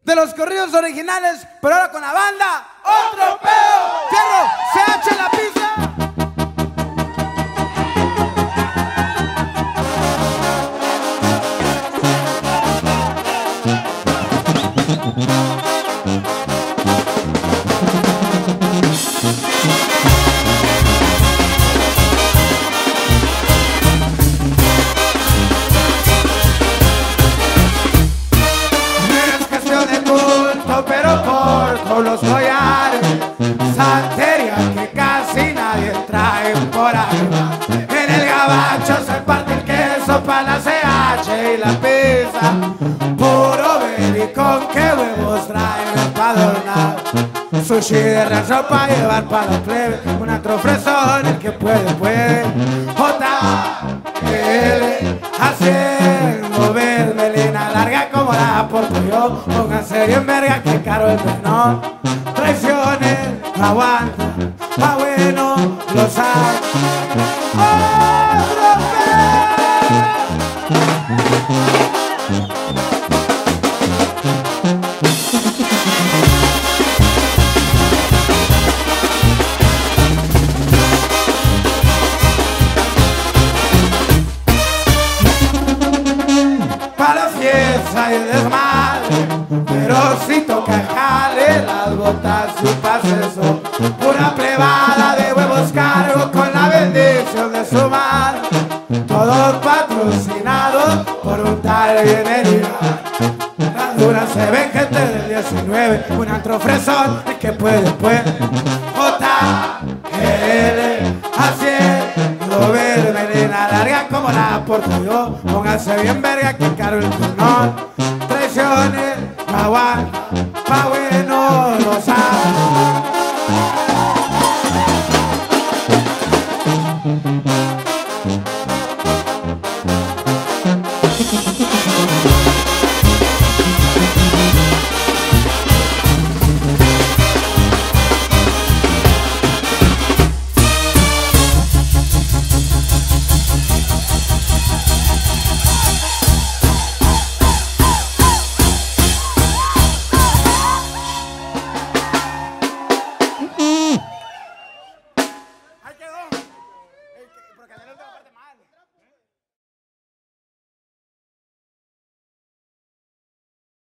de los corridos originales, pero ahora con la banda Otro Pedo. Fierro, CH en la pista. Pero corto los collares, santería que casi nadie trae por ahí. En el gabacho se parte el queso para la CH y la pizza, puro con qué huevos traen para adornar. Sushi de rancho para llevar para los plebes, un antro fresón, el que puede. J.L. haciendo ver melena larga como la porto yo. Pónganse bien verga que caro el menor. Traiciones, aguanta, pa' bueno los hay. ¡Otro para la fiesta y el desmadre, pero si toca jale las botas y pase eso. Una plebada de huevos cargo con la bendición de su madre, todos patrocinados por un tal Bienvenida. Las duras se ven gente del 19, un antro fresón, el que puede. J.L. haciendo ver melena larga como la porto yo. Pónganse bien verga que caro el turno. Traiciones, aguanta, pa' bueno los hay.